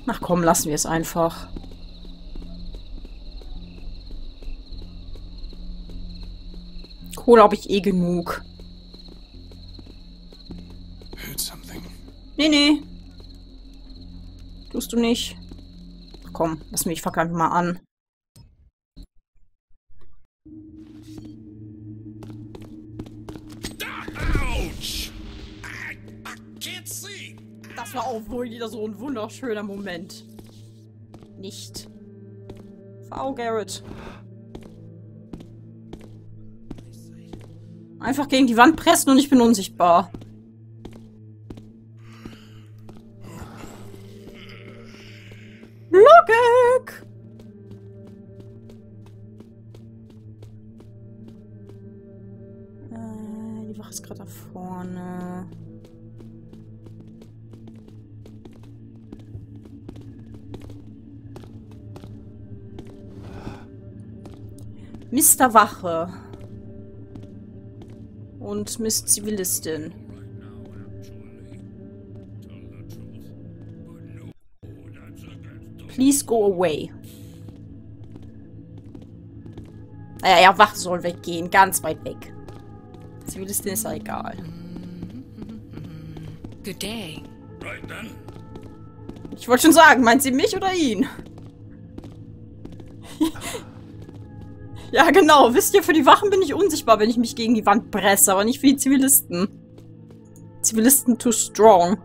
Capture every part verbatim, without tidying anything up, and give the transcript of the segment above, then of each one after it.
Ach komm, lassen wir es einfach. Kohle habe ich eh genug. Nee, nee. Tust du nicht. Ach komm, lass mich, fuck einfach mal an. Das war auch wohl wieder so ein wunderschöner Moment. Nicht. V, Garrett. Einfach gegen die Wand pressen und ich bin unsichtbar. Logik! Äh, die Wache ist gerade da vorne. Mister Wache. Und Miss Zivilistin. Please go away. Naja, ja, Wache soll weggehen. Ganz weit weg. Zivilistin ist ja egal. Good day. Ich wollte schon sagen, meint sie mich oder ihn? Ja, genau. Wisst ihr, für die Wachen bin ich unsichtbar, wenn ich mich gegen die Wand presse, aber nicht für die Zivilisten. Zivilisten too strong.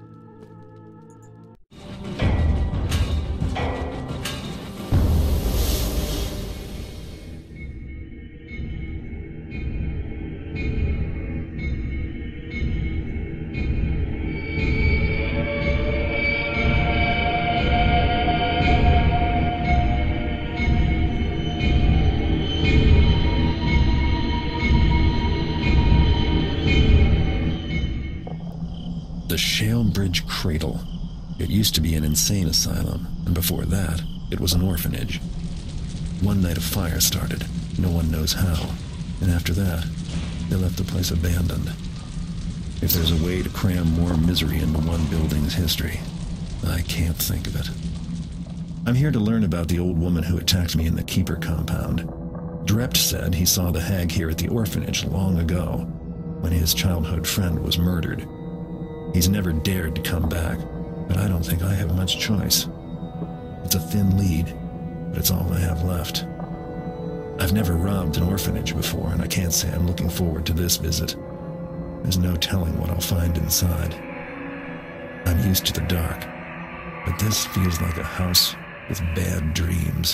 The Shalebridge Cradle. It used to be an insane asylum, and before that, it was an orphanage. One night a fire started, no one knows how, and after that, they left the place abandoned. If there's a way to cram more misery into one building's history, I can't think of it. I'm here to learn about the old woman who attacked me in the Keeper compound. Drept said he saw the hag here at the orphanage long ago, when his childhood friend was murdered. He's never dared to come back, but I don't think I have much choice. It's a thin lead, but it's all I have left. I've never robbed an orphanage before, and I can't say I'm looking forward to this visit. There's no telling what I'll find inside. I'm used to the dark, but this feels like a house with bad dreams.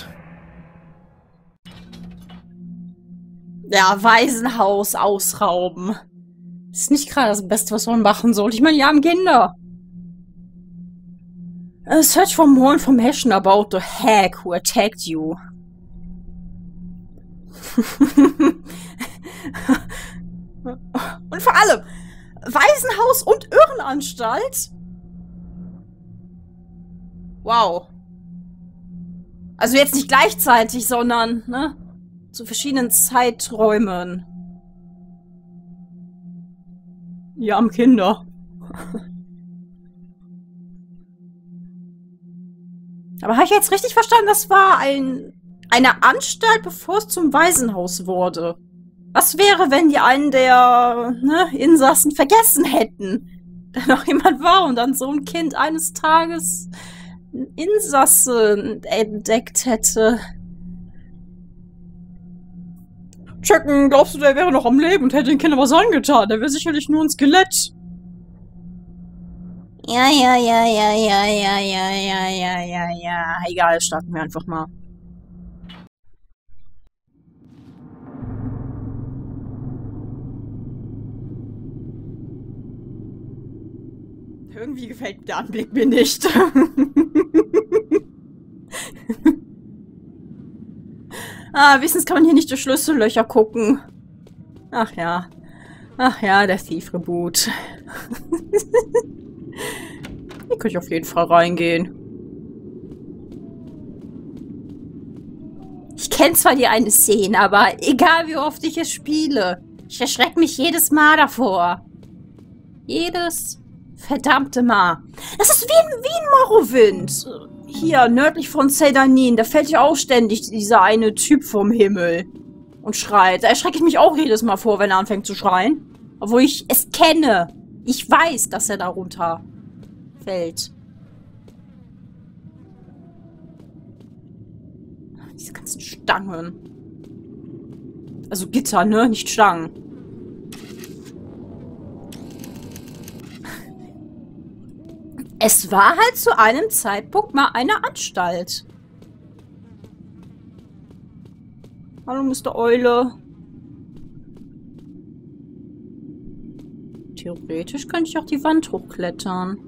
Ja, Waisenhaus ausrauben. Das ist nicht gerade das Beste, was man machen sollte. Ich meine, die armen Kinder. Uh, search for more information about the hag who attacked you. Und vor allem, Waisenhaus und Irrenanstalt? Wow. Also jetzt nicht gleichzeitig, sondern, ne? Zu verschiedenen Zeiträumen. Die armen Kinder. Aber habe ich jetzt richtig verstanden, das war ein, eine Anstalt, bevor es zum Waisenhaus wurde? Was wäre, wenn die einen der ne, Insassen vergessen hätten? Da noch jemand war und dann so ein Kind eines Tages einen Insassen entdeckt hätte. Checken, glaubst du, der wäre noch am Leben und hätte den Kindern was angetan? Der wäre sicherlich nur ein Skelett. Ja, ja, ja, ja, ja, ja, ja, ja, ja, ja, ja. Egal, starten wir einfach mal. Irgendwie gefällt der Anblick mir nicht. Ah, wenigstens kann man hier nicht durch Schlüssellöcher gucken. Ach ja. Ach ja, der Thief-Reboot. Hier könnte ich auf jeden Fall reingehen. Ich kenne zwar die eine Szene, aber egal wie oft ich es spiele, ich erschrecke mich jedes Mal davor. Jedes Verdammte Ma. Das ist wie in, wie in Morrowind. Hier, nördlich von Seydanin. Da fällt ja auch ständig dieser eine Typ vom Himmel. Und schreit. Da erschrecke ich mich auch jedes Mal vor, wenn er anfängt zu schreien. Obwohl ich es kenne. Ich weiß, dass er da runter fällt. Diese ganzen Stangen. Also Gitter, ne? Nicht Stangen. Es war halt zu einem Zeitpunkt mal eine Anstalt. Hallo, Mister Eule. Theoretisch könnte ich auch die Wand hochklettern.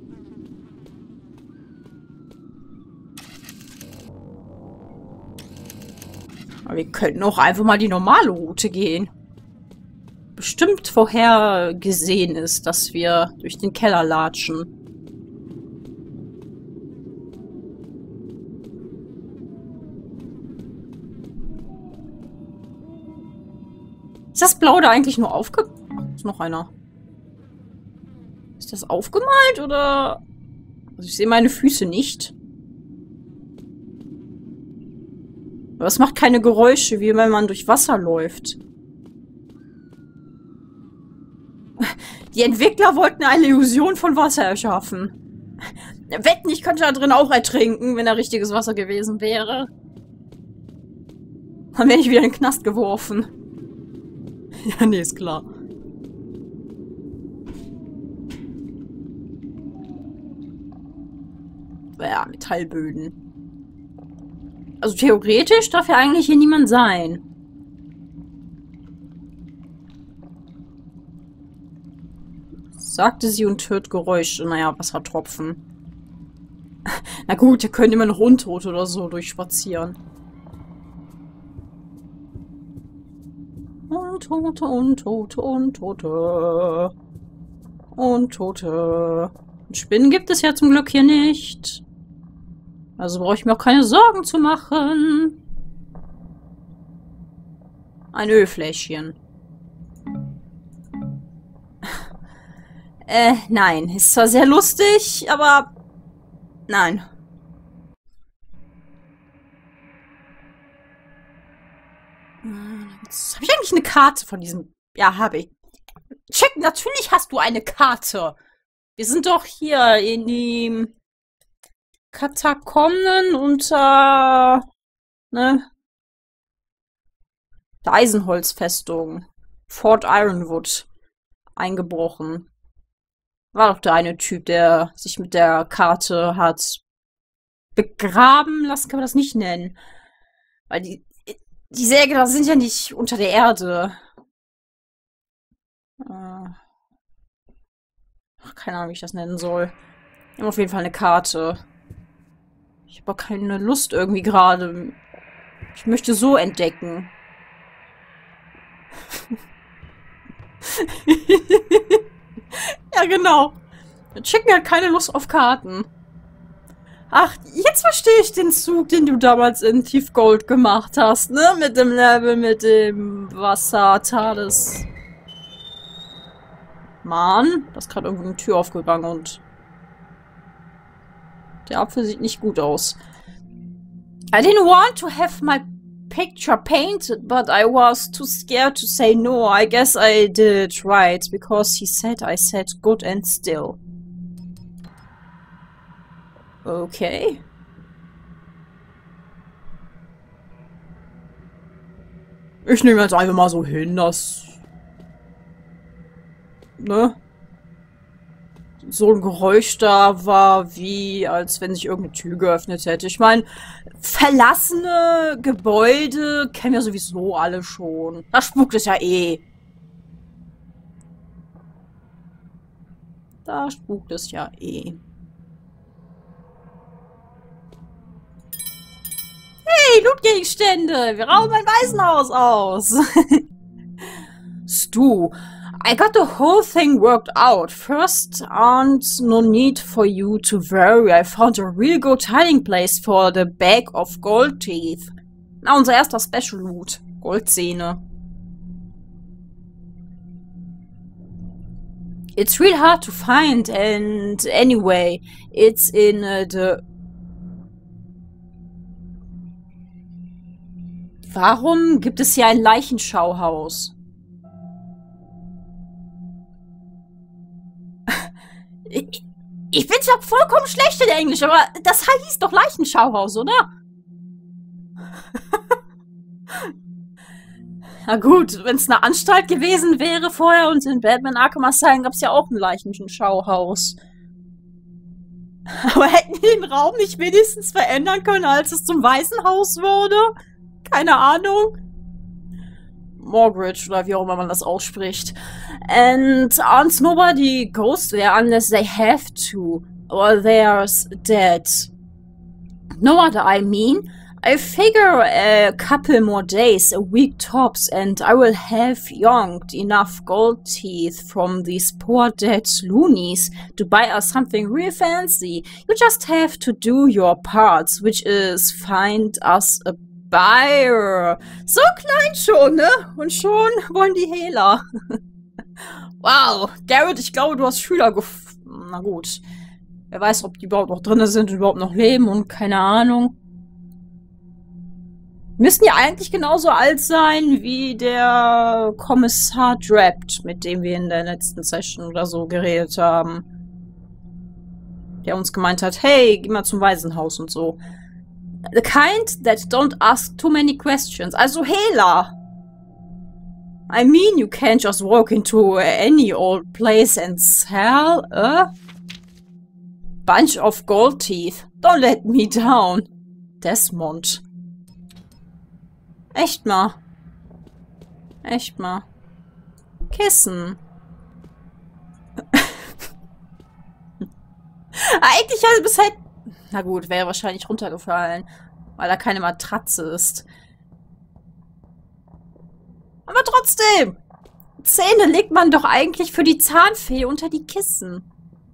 Aber wir könnten auch einfach mal die normale Route gehen. Bestimmt vorhergesehen ist, dass wir durch den Keller latschen. Ist das Blau da eigentlich nur aufge... Ach, ist noch einer. Ist das aufgemalt oder... Also ich sehe meine Füße nicht. Aber es macht keine Geräusche, wie wenn man durch Wasser läuft. Die Entwickler wollten eine Illusion von Wasser erschaffen. Wetten, ich könnte da drin auch ertrinken, wenn da richtiges Wasser gewesen wäre. Dann wäre ich wieder in den Knast geworfen. Ja, nee, ist klar. Ja, Metallböden. Also theoretisch darf ja eigentlich hier niemand sein. Sagte sie und hört Geräusche. Naja, Wassertropfen. Na gut, hier können immer noch Untote oder so durchspazieren. Untote, Untote, Untote. Untote. Und Spinnen gibt es ja zum Glück hier nicht. Also brauche ich mir auch keine Sorgen zu machen. Ein Ölfläschchen. Äh, nein. Ist zwar sehr lustig, aber... Nein. Habe ich eigentlich eine Karte von diesem... Ja, habe ich. Check, natürlich hast du eine Karte. Wir sind doch hier in die Katakomben unter... Ne? Der Eisenholzfestung. Fort Ironwood. Eingebrochen. War doch der eine Typ, der sich mit der Karte hat begraben lassen, kann man das nicht nennen. Weil die, die Säge da sind ja nicht unter der Erde. Äh, ach, keine Ahnung, wie ich das nennen soll. Wir haben auf jeden Fall eine Karte. Ich habe auch keine Lust irgendwie gerade. Ich möchte so entdecken. Ja, genau. Chicken hat keine Lust auf Karten. Ach, jetzt verstehe ich den Zug, den du damals in Tiefgold gemacht hast, ne? Mit dem Level, mit dem Wasser, Tales. Mann, da ist gerade irgendwo eine Tür aufgegangen und der Apfel sieht nicht gut aus. I didn't want to have my picture painted, but I was too scared to say no. I guess I did right, because he said I said good and still. Okay. Ich nehme jetzt einfach mal so hin, dass... Ne? So ein Geräusch da war, wie als wenn sich irgendeine Tür geöffnet hätte. Ich meine, verlassene Gebäude kennen wir sowieso alle schon. Da spukt es ja eh. Da spukt es ja eh. Hey, Lootgegenstände! Wir rauben ein Waisenhaus aus! Stu, I got the whole thing worked out. First, and no need for you to worry. I found a real good hiding place for the bag of gold teeth. Na, unser erster Special Loot. Goldzähne. It's real hard to find, and anyway, it's in uh, the... Warum gibt es hier ein Leichenschauhaus? ich ich bin zwar vollkommen schlecht in Englisch, aber das hieß doch Leichenschauhaus, oder? Na gut, wenn es eine Anstalt gewesen wäre vorher und in Batman Arkham Asylum gab es ja auch ein Leichenschauhaus. Aber hätten die den Raum nicht wenigstens verändern können, als es zum Waisenhaus wurde? Keine Ahnung. Morgridge, oder wie auch immer man das ausspricht. And aren't nobody goes there unless they have to. Or they're dead. Know what I mean? I figure a couple more days, a week tops, and I will have yonked enough gold teeth from these poor dead loonies to buy us something real fancy. You just have to do your parts, which is find us a buyer. So klein schon, ne? Und schon wollen die Hehler. Wow, Garrett, ich glaube, du hast Schüler gef... Na gut. Wer weiß, ob die überhaupt noch drin sind und überhaupt noch leben und keine Ahnung. Müssten ja eigentlich genauso alt sein wie der Kommissar Drapt, mit dem wir in der letzten Session oder so geredet haben. Der uns gemeint hat, hey, geh mal zum Waisenhaus und so. The kind that don't ask too many questions. Also Hehler. I mean, you can't just walk into any old place and sell a bunch of gold teeth. Don't let me down. Desmond. Echt mal. Echt mal. Kissen. Eigentlich also bis halt... Na gut, wäre wahrscheinlich runtergefallen. Weil da keine Matratze ist. Aber trotzdem! Zähne legt man doch eigentlich für die Zahnfee unter die Kissen.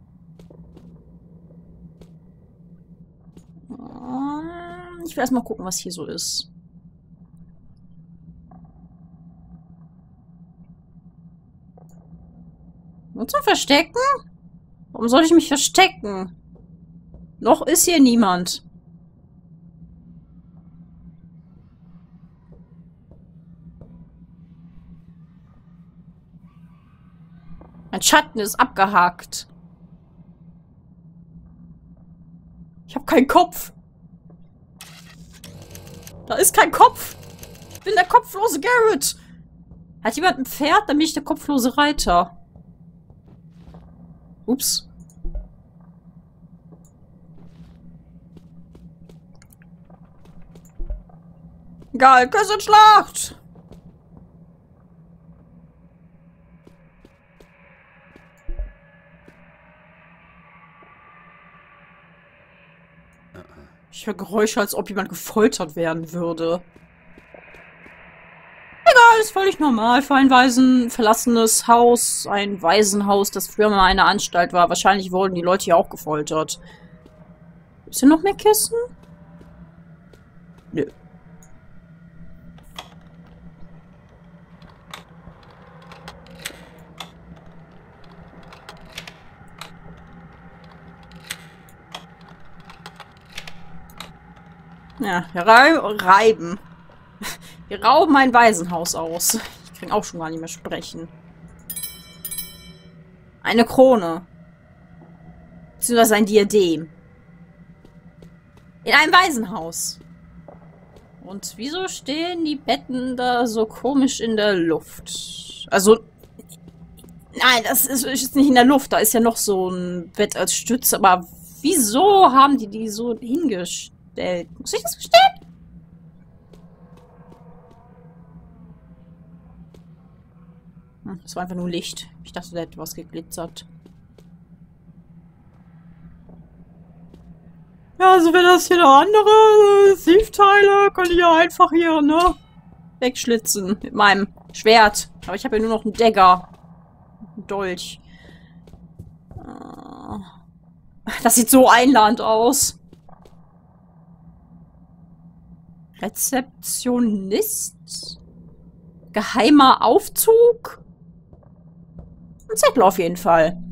Ich will erst mal gucken, was hier so ist. Nur zum Verstecken? Warum soll ich mich verstecken? Noch ist hier niemand. Mein Schatten ist abgehakt. Ich habe keinen Kopf. Da ist kein Kopf. Ich bin der kopflose Garrett. Hat jemand ein Pferd? Dann bin ich der kopflose Reiter. Ups. Egal, Küsse und Schlacht! Ich höre Geräusche, als ob jemand gefoltert werden würde. Egal, ist völlig normal für ein Waisen verlassenes Haus, ein Waisenhaus, das früher mal eine Anstalt war. Wahrscheinlich wurden die Leute hier auch gefoltert. Ist hier noch mehr Kissen? Nö. Ja, rei reiben. Wir rauben ein Waisenhaus aus. Ich kann auch schon gar nicht mehr sprechen. Eine Krone. Beziehungsweise ein Diadem. In einem Waisenhaus. Und wieso stehen die Betten da so komisch in der Luft? Also... Nein, das ist, ist nicht in der Luft. Da ist ja noch so ein Bett als Stütze. Aber wieso haben die die so hingestellt? Muss ich das verstehen? Hm, das war einfach nur Licht. Ich dachte, da hätte was geglitzert. Ja, also wenn das hier noch andere Thief-Teile, könnte ich ja einfach hier, ne, wegschlitzen mit meinem Schwert. Aber ich habe ja nur noch einen Dagger. Einen Dolch. Das sieht so einladend aus. Rezeptionist? Geheimer Aufzug? Ein Zettel auf jeden Fall.